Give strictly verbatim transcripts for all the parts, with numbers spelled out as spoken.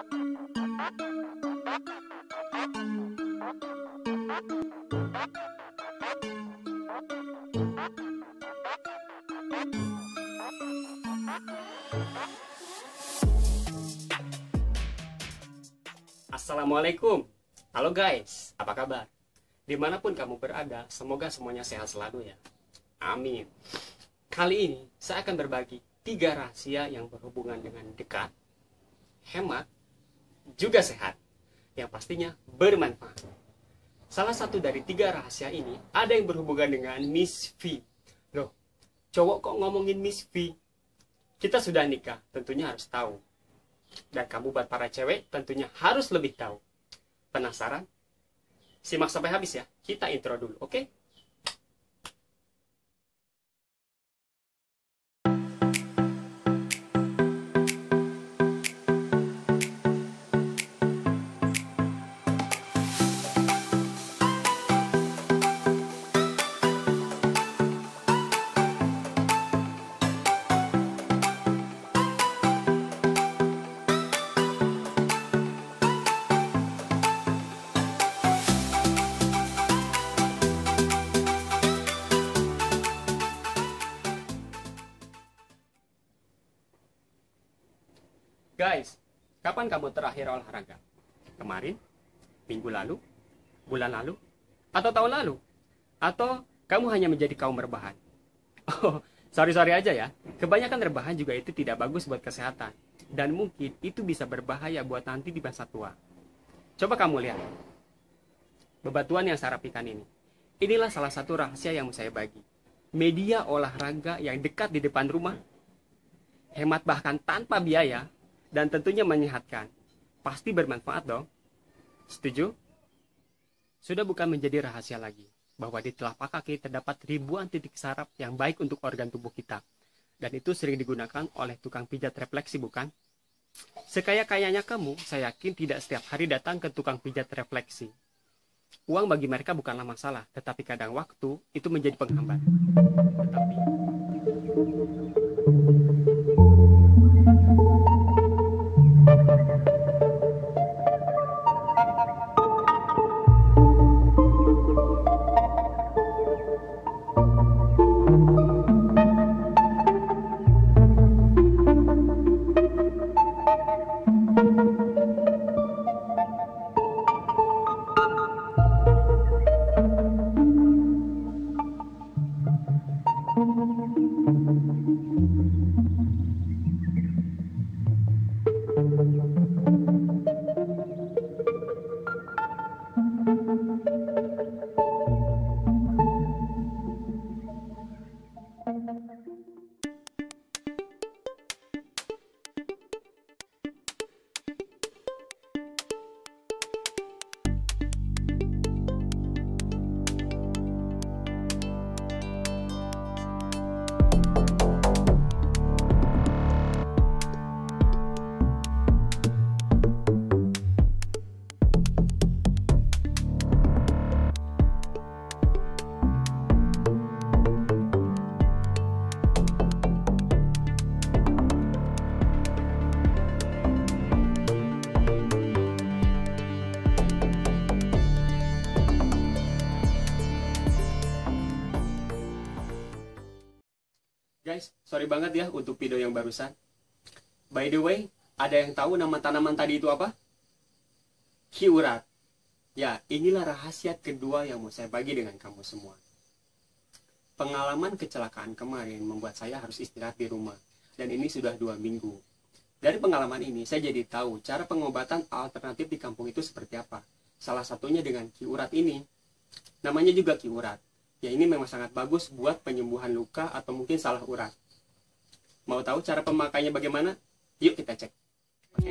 Assalamualaikum. Halo guys, apa kabar? Dimanapun kamu berada, semoga semuanya sehat selalu ya. Amin. Kali ini saya akan berbagi tiga rahasia yang berhubungan dengan dekat, hemat, juga sehat, yang pastinya bermanfaat. Salah satu dari tiga rahasia ini ada yang berhubungan dengan Miss V. Loh, cowok kok ngomongin Miss V? Kita sudah nikah, tentunya harus tahu. Dan kamu buat para cewek tentunya harus lebih tahu. Penasaran? Simak sampai habis ya. Kita intro dulu, oke? Okay? Guys, kapan kamu terakhir olahraga? Kemarin? Minggu lalu? Bulan lalu? Atau tahun lalu? Atau kamu hanya menjadi kaum rebahan? Oh, sorry-sorry aja ya. Kebanyakan rebahan juga itu tidak bagus buat kesehatan. Dan mungkin itu bisa berbahaya buat nanti di masa tua. Coba kamu lihat. Bebatuan yang saya rapikan ini. Inilah salah satu rahasia yang mau saya bagi. Media olahraga yang dekat di depan rumah. Hemat bahkan tanpa biaya. Dan tentunya menyehatkan. Pasti bermanfaat dong. Setuju? Sudah bukan menjadi rahasia lagi bahwa di telapak kaki terdapat ribuan titik saraf yang baik untuk organ tubuh kita. Dan itu sering digunakan oleh tukang pijat refleksi, bukan? Sekaya-kayanya kamu, saya yakin tidak setiap hari datang ke tukang pijat refleksi. Uang bagi mereka bukanlah masalah, tetapi kadang waktu itu menjadi penghambat. Tetapi guys, sorry banget ya untuk video yang barusan. By the way, ada yang tahu nama tanaman tadi itu apa? Ki urat. Ya, inilah rahasia kedua yang mau saya bagi dengan kamu semua. Pengalaman kecelakaan kemarin membuat saya harus istirahat di rumah. Dan ini sudah dua minggu. Dari pengalaman ini, saya jadi tahu cara pengobatan alternatif di kampung itu seperti apa. Salah satunya dengan ki urat ini. Namanya juga ki urat. Ya, ini memang sangat bagus buat penyembuhan luka atau mungkin salah urat. Mau tahu cara pemakainya bagaimana? Yuk kita cek. Oke.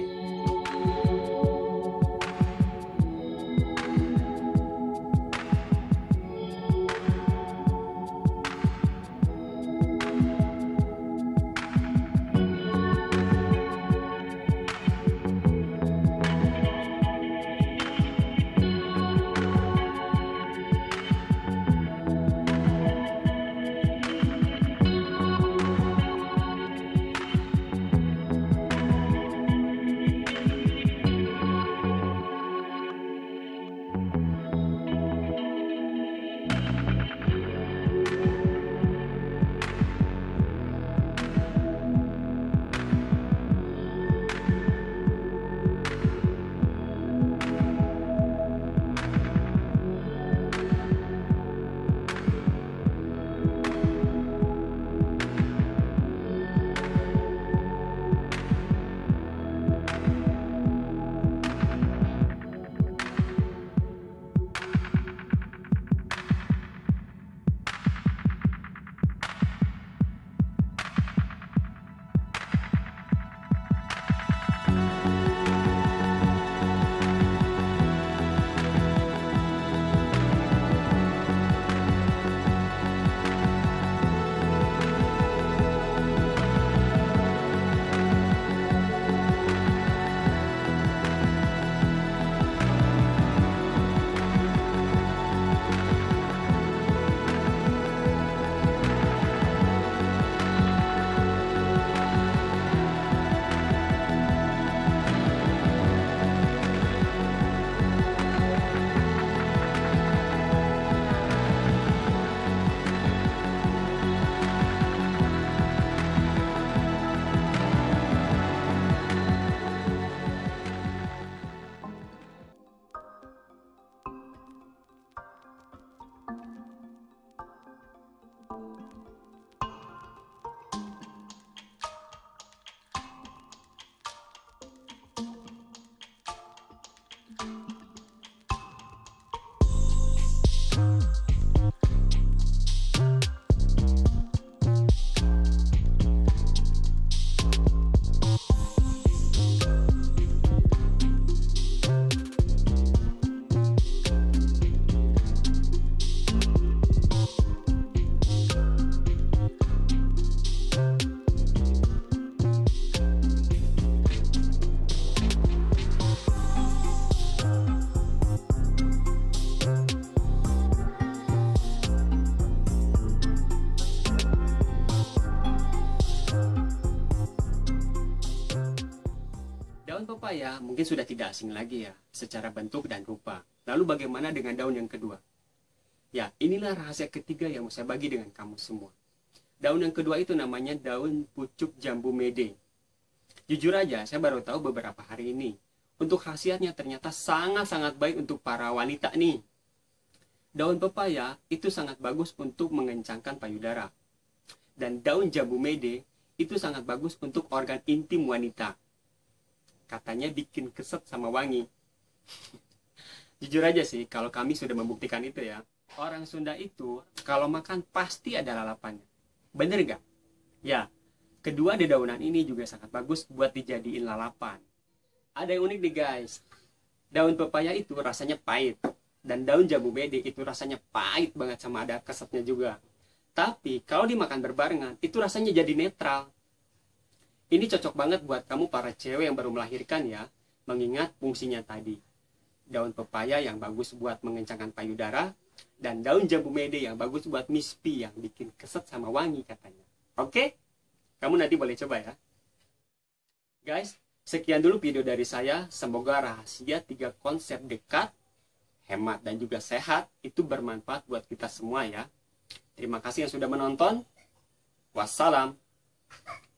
Daun pepaya mungkin sudah tidak asing lagi ya, secara bentuk dan rupa. Lalu bagaimana dengan daun yang kedua? Ya, inilah rahasia ketiga yang mau saya bagi dengan kamu semua. Daun yang kedua itu namanya daun pucuk jambu mede. Jujur aja, saya baru tahu beberapa hari ini. Untuk khasiatnya ternyata sangat-sangat baik untuk para wanita nih. Daun pepaya itu sangat bagus untuk mengencangkan payudara. Dan daun jambu mede itu sangat bagus untuk organ intim wanita. Katanya bikin keset sama wangi. Jujur aja sih, kalau kami sudah membuktikan itu ya. Orang Sunda itu, kalau makan pasti ada lalapannya. Bener nggak? Ya, kedua dedaunan ini juga sangat bagus buat dijadiin lalapan. Ada yang unik nih guys. Daun pepaya itu rasanya pahit. Dan daun jambu mede itu rasanya pahit banget sama ada kesetnya juga. Tapi kalau dimakan berbarengan, itu rasanya jadi netral. Ini cocok banget buat kamu para cewek yang baru melahirkan ya, mengingat fungsinya tadi. Daun pepaya yang bagus buat mengencangkan payudara, dan daun jambu mede yang bagus buat mispi yang bikin keset sama wangi katanya. Oke? Kamu nanti boleh coba ya. Guys, sekian dulu video dari saya. Semoga rahasia tiga konsep dekat, hemat, dan juga sehat itu bermanfaat buat kita semua ya. Terima kasih yang sudah menonton. Wassalam.